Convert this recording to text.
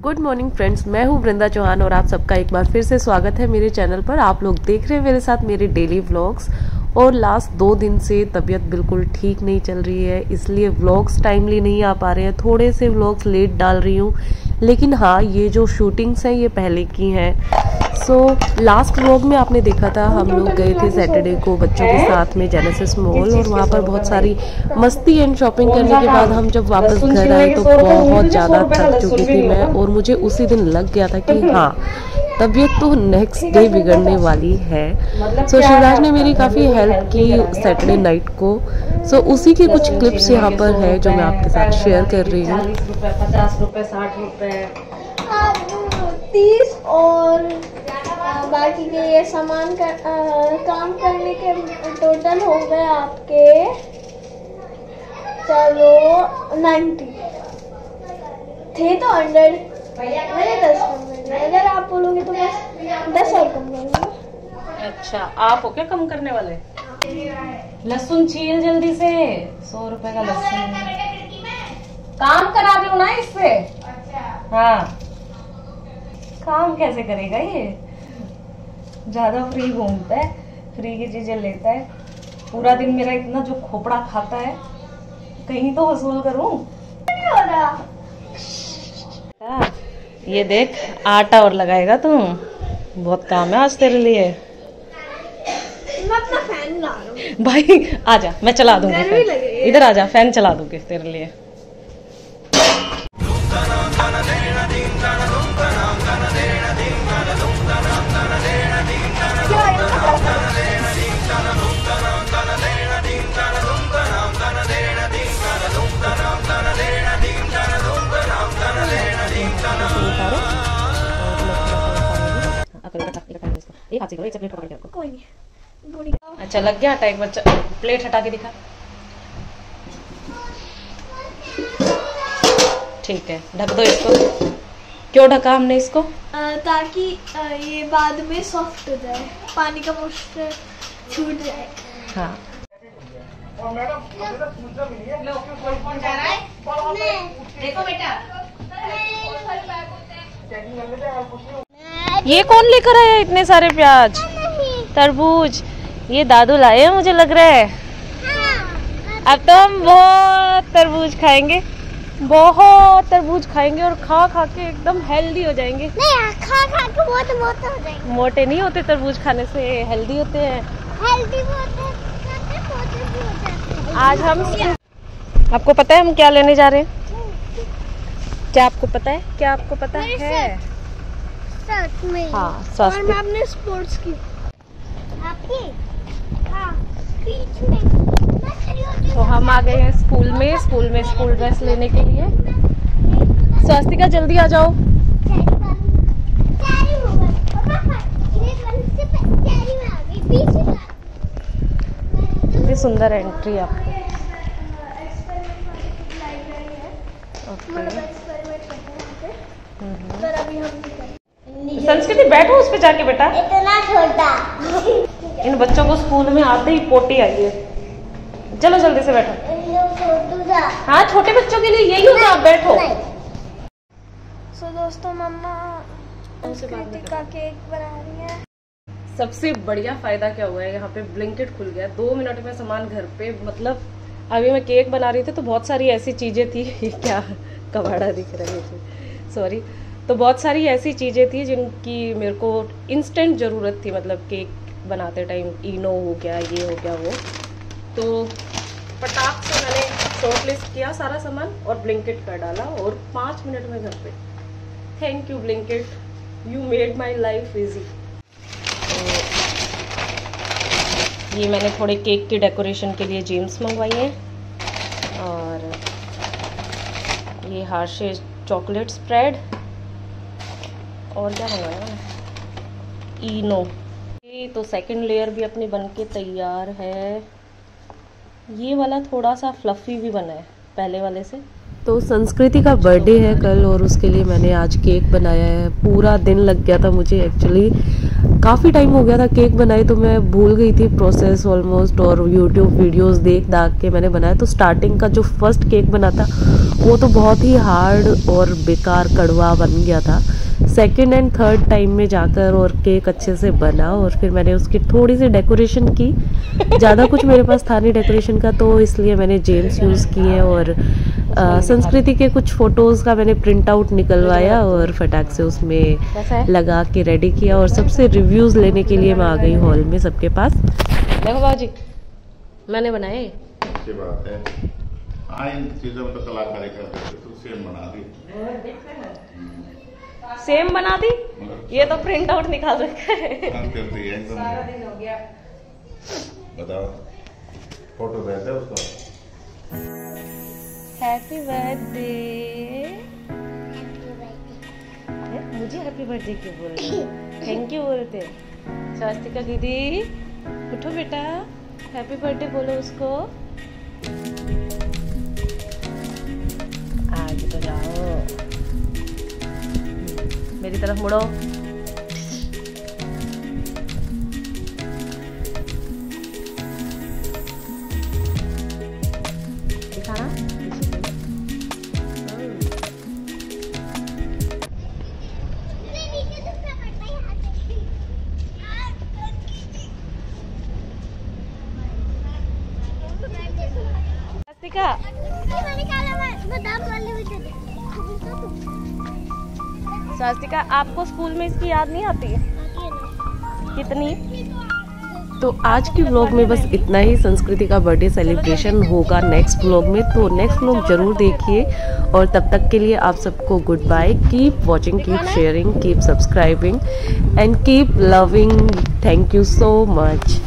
Good morning friends, मैं हूं वृंदा चौहान और आप सबका एक बार फिर से स्वागत है मेरे चैनल पर। आप लोग देख रहे हैं मेरे साथ मेरे डेली व्लॉग्स। और लास्ट 2 दिन से तबीयत बिल्कुल ठीक नहीं चल रही है, इसलिए व्लॉग्स टाइमली नहीं आ पा रहे हैं। थोड़े से व्लॉग्स लेट डाल रही हूँ, लेकिन हाँ, ये जो शूटिंग्स हैं ये पहले की हैं। लास्ट व्लॉग में आपने देखा था हम लोग गए थे सैटरडे को बच्चों के साथ में जेनेसिस मॉल, और वहाँ पर बहुत सारी मस्ती एंड शॉपिंग करने के बाद हम जब वापस घर आए तो बहुत ज़्यादा थक चुकी थी मैं, और मुझे उसी दिन लग गया था कि हाँ, तबीयत तो नेक्स्ट डे बिगड़ने वाली है। शिवराज ने मेरी काफ़ी हेल्प की सैटरडे नाइट को। उसी के कुछ क्लिप्स यहाँ पर है जो मैं आपके साथ शेयर कर रही हूँ। 50 रुपए 60 रुपए 30 और बाकी के ये सामान काम करने के टोटल हो गए आपके, चलो 90 थे तो 100 मैंने 10 कम कर दिया। अगर आप बोलोगे तो मैं 10 और कम करूँगा। अच्छा, आप हो क्या कम करने वाले? लहसुन छील जल्दी से, 100 रुपए का लहसुन काम करा दो ना इससे। हाँ, काम कैसे करेगा ये, ज्यादा फ्री घूमता है, फ्री की चीजें लेता है। पूरा दिन मेरा इतना जो खोपड़ा खाता है, कहीं तो वसूल करूं। नहीं हो रहा। ये देख, आटा और लगाएगा तू, बहुत काम है आज तेरे लिए। मैं अपना फैन ला रहा हूँ भाई आजा, मैं चला दूंगी फैन। इधर आजा, फैन चला दूंगी तेरे लिए। एक हाथ से करो, एक से प्लेट पकड़ के रखो। कोई नहीं। अच्छा, लग गया आटा। एक बच्चा प्लेट हटा के दिखा। ठीक है, ढक दो इसको। क्यों ढका हमने इसको? ताकि ये बाद में सॉफ्ट हो जाए, पानी का मॉइस्चर छूट जाए। हाँ, देखो बेटा, ये कौन लेकर आया इतने सारे प्याज, तरबूज? ये दादू लाए हैं मुझे लग रहा है। अब तो हम बहुत तरबूज खाएंगे, बहुत तरबूज खाएंगे, और खा खा के एकदम हेल्दी हो जाएंगे। नहीं, खा खा के बहुत मोटे हो जाएंगे। मोटे नहीं होते तरबूज खाने से, हेल्दी होते हैं। हेल्दी भी होते हैं, मोटे भी होते हैं। आज हम, आपको पता है हम क्या लेने जा रहे हैं? क्या आपको पता है? क्या आपको पता है? साथ में। हाँ, स्वास्थ्य। और मैं अपने स्पोर्ट्स की आपकी, हाँ, बीच में। तो हम आ गए हैं स्कूल में स्कूल ड्रेस लेने के लिए। स्वास्तिका जल्दी आ जाओ। कितनी सुंदर एंट्री आपकी। संस्कृति बैठो उस पे जाके बेटा। इतना छोटा। इन बच्चों को स्कूल में आते ही पोटी आई है। चलो जल्दी से बैठो। हाँ, छोटे बच्चों के लिए यही होता, आप बैठो। दोस्तों, मम्मा संस्कृति का केक बना रही है। सबसे बढ़िया फायदा क्या हुआ है, यहाँ पे ब्लिंकिट खुल गया। 2 मिनट में सामान घर पे। मतलब अभी मैं केक बना रही थी तो बहुत सारी ऐसी चीजें थी क्या कबाड़ा दिख रही थी, सॉरी। तो बहुत सारी ऐसी चीजें थी जिनकी मेरे को इंस्टेंट जरूरत थी, मतलब केक बनाते टाइम। इनो हो गया, ये हो गया, वो। तो फटाक से मैंने शॉर्ट लिस्ट किया सारा सामान और ब्लिंकिट कर डाला, और 5 मिनट में घर पे। Thank you Blinkit, you made my life easy. ये मैंने थोड़े केक की डेकोरेशन के लिए जेम्स मंगवाई हैं, और ये हार्शेस चॉकलेट स्प्रेड, और क्या मंगाया मैंने, इनो। ये तो सेकंड लेयर भी अपनी बनके तैयार है। ये वाला थोड़ा सा फ्लफी भी बना है पहले वाले से, तो संस्कृति का बर्थडे है कल और उसके लिए मैंने आज केक बनाया है। पूरा दिन लग गया था मुझे, एक्चुअली काफ़ी टाइम हो गया था केक बनाए, तो मैं भूल गई थी प्रोसेस ऑलमोस्ट, और यूट्यूब वीडियोस देख दाख के मैंने बनाया। तो स्टार्टिंग का जो फर्स्ट केक बना था वो तो बहुत ही हार्ड और बेकार कड़वा बन गया था। सेकेंड एंड थर्ड टाइम में जाकर और केक अच्छे से बना, और फिर मैंने उसकी थोड़ी सी डेकोरेशन की। ज़्यादा कुछ मेरे पास था नहीं डेकोरेशन का, तो इसलिए मैंने जेम्स यूज़ किए और संस्कृति के कुछ फ़ोटोज़ का मैंने प्रिंट आउट निकलवाया और फटाक से उसमें लगा के रेडी किया। और सबसे रिव्यूज़ लेने के लिए मैं आ गई हॉल में सबके पास। देखो बाबूजी, मैंने बनाए। अच्छी बात है। हाँ, इन चीज़ों में तो कलाकारी करते थे, तो सेम बना दी। सेम बना दी? ये तो प्रिंट आउट निकाल रखा है। सारा दिन हो गया। बताओ, फोटो भेज दे उसको। Happy birthday. मुझे हैप्पी बर्थडे क्यों बोल रहे? थैंक यू बोलते। स्वास्तिका दीदी उठो बेटा, हैप्पी बर्थडे बोलो उसको। आगे तो जाओ, मेरी तरफ मुड़ो। दिखाना। स्वास्तिका, आपको स्कूल में इसकी याद नहीं आती? कितनी? तो आज की व्लॉग में बस इतना ही। संस्कृति का बर्थडे सेलिब्रेशन होगा नेक्स्ट व्लॉग में, तो नेक्स्ट व्लॉग जरूर देखिए। और तब तक के लिए आप सबको goodbye. Keep watching, keep sharing, keep subscribing and keep loving. Thank you so much.